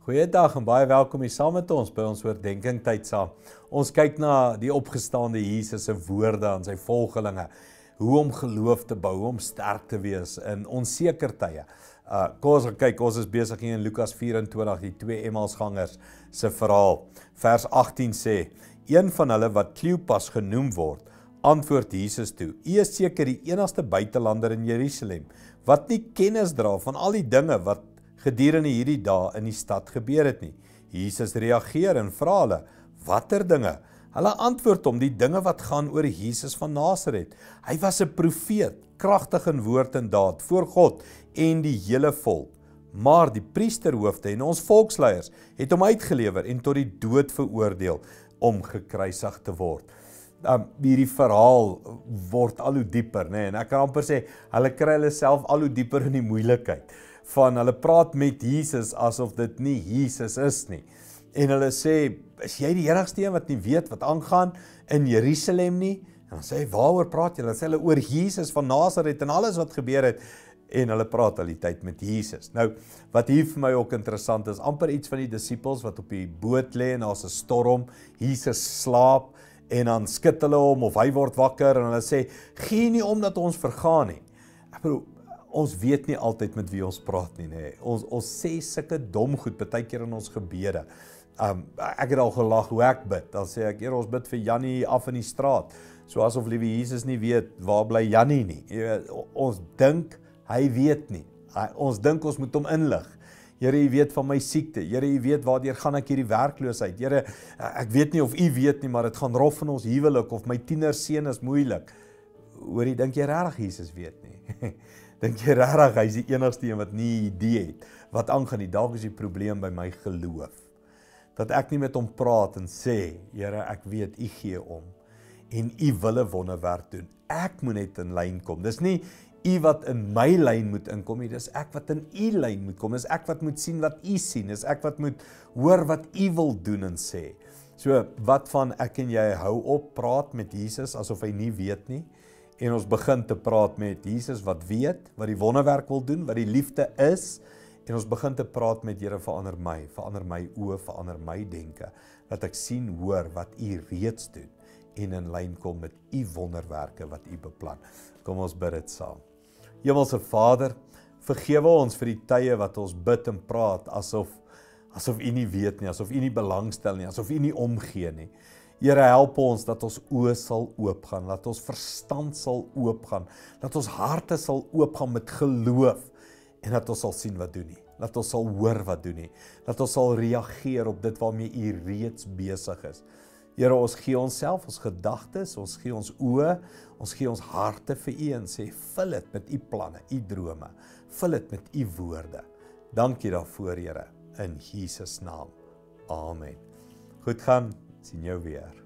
Goeiedag en baie welkom hier saam met ons by ons oordenking tyd saam. Ons kyk na die opgestaande Jesus se woorde aan sy volgelinge, hoe om geloof te bou, hoe om sterk te wees in onseker tye. Kom ons kyk, ons is besig hier in Lukas 24, die twee Emmausgangers se verhaal. Vers 18 sê, een van hulle wat Kleopas genoem word, antwoord Jesus toe, U is seker die enigste buitelander in Jerusalem, wat nie kennis dra van al die dinge wat gedurende hierdie dae in die stad gebeur het nie. Jesus reageer en vra hulle, watter dinge? Hulle antwoord hom, die dinge wat gaan oor Jesus van Nasaret. Hy was 'n profeet, kragtig in woord en daad, voor God en die hele volk. Maar die priesterhoofde en ons volksleiers het hom uitgelewer en tot die dood veroordeel om gekruisig te word. Hierdie verhaal word al hoe dieper, en ek kan amper sê, hulle kry hulle self al hoe dieper in die moeilikheid. Hulle praat met Jesus asof dit nie Jesus is nie. En hulle sê, is jy die enigste een wat nie weet wat aangaan in Jerusalem nie? En dan sê hy, waaroor praat jy? Dan sê hulle oor Jesus van Nasaret en alles wat gebeur het. En hulle praat al die tyd met Jesus. Nou, wat hier vir my ook interessant is, amper iets van die disippels wat op die boot lê en daar's 'n storm, Jesus slaap en dan skud hulle hom of hy word wakker en hulle sê, gee nie om dat ons vergaan nie. Ek bedoel, ons weet nie altyd met wie ons praat nie. Ons sê sulke dom goed, baie keer in ons gebede. Ek het al gelag hoe ek bid. Dan sê ek, ons bid vir Jannie af in die straat. So asof liewe Jesus nie weet, waar bly Jannie nie. Ons dink, hy weet nie. Ons dink, ons moet hom inlig. Here, U weet van my siekte. Here, U weet waardeur gaan ek hierdie werkloosheid. Here, ek weet nie of U weet nie, maar dit gaan rof in ons huwelik, of my tienerseun is moeilik. Hoorie, dink jy regtig Jesus weet nie? Dink jy regtig, hy is die enigste een wat nie idee het wat aangaan nie? Dalk is die probleem by my geloof. Dat ek nie met hom praat en sê, Here, ek weet, U gee om. En U wil 'n wonderwerk doen. Ek moet net in lyn kom. Dis nie U wat in my lyn moet inkom nie, dis ek wat in U lyn moet kom. Dis ek wat moet sien wat U sien. Dis ek wat moet hoor wat U wil doen en sê. So, wat van ek en jy hou op praat met Jesus asof hy nie weet nie? En ons begin te praat met Jesus wat weet, wat die wonderwerk wil doen, wat die liefde is, en ons begin te praat met Here, verander my oë, verander my denke, dat ek sien, hoor wat U reeds doen, en in lyn kom met U wonderwerke wat U beplan. Kom ons bid dit saam. Hemelse Vader, vergewe ons vir die tye wat ons bid en praat, asof U nie weet nie, asof U nie belangstel nie, asof U nie omgee nie. Here, help ons dat ons oë sal oopgaan, dat ons verstand sal oopgaan, dat ons harte sal oopgaan met geloof, en dat ons sal sien wat doen nie, dat ons sal hoor wat doen nie, dat ons sal reageer op dit waarmee U reeds besig is. Here, ons gee onsself, ons gedagtes, ons gee ons oë, ons gee ons harte vir U en sê, vul dit met U planne, U drome, vul dit met U woorde. Dankie daarvoor, Here, in Jesus naam. Amen. Goed gaan. Sien jou weer.